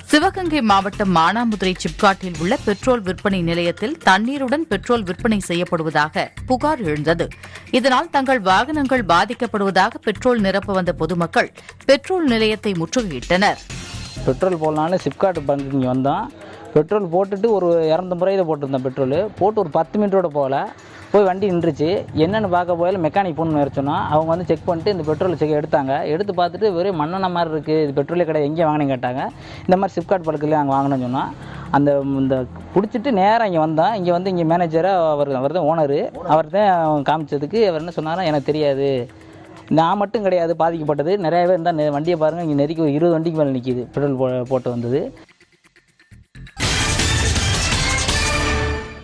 சிவகங்கை மாவட்டம் மானாமதுரை சிப்காட்டில் உள்ள பெட்ரோல் விற்பனை நிலையத்தில் தண்ணீருடன் பெட்ரோல் விற்பனை செய்யப்படுவதாக புகார் எழுந்தது. இதனால் தங்கள் வாகனங்கள் பாதிக்கப்படுவதாக பெட்ரோல் நிரப்ப வந்த பொதுமக்கள் பெட்ரோல் நிலையத்தை முற்றுகையிட்டனர். பெட்ரோல் போடலான்னு சிப்காட் பங்குக்கு இங்கே வந்தோம். பெட்ரோல் போட்டுட்டு ஒரு 250 ரூபாய் போட்டிருந்தேன். பெட்ரோல் போட்டு ஒரு 10 மினிட்டோட போய் வண்டி நின்றுச்சு. என்னென்னு பார்க்க போயில மெக்கானிக் ஃபோன் வர சொன்னோம். அவங்க வந்து செக் பண்ணிட்டு இந்த பெட்ரோல் எடுத்தாங்க. எடுத்து பார்த்துட்டு வெறும் மண்ணெண்ணெய் மாதிரி இருக்குது, இது பெட்ரோலே கடை எங்கே வாங்கினேன்னு கேட்டாங்க. இந்த மாதிரி சிப்காட் பழக்கில் அங்கே வாங்கினேன்னு சொன்னோம். இந்த பிடிச்சிட்டு நேராக இங்கே வந்தோம். இங்கே வந்து இங்கே மேனேஜராக அவர் தான் ஓனரு. அவர் தான் காமிச்சதுக்கு அவர் என்ன சொன்னாரோ எனக்கு தெரியாது, நான் மட்டும் கிடையாது பாதிக்கப்பட்டது, நிறையவே இருந்தால் வண்டியை பாருங்கள், இங்கே நெருக்கி 20 வண்டிக்கு மேலே நிற்கிது பெட்ரோல் போட்டு வந்தது.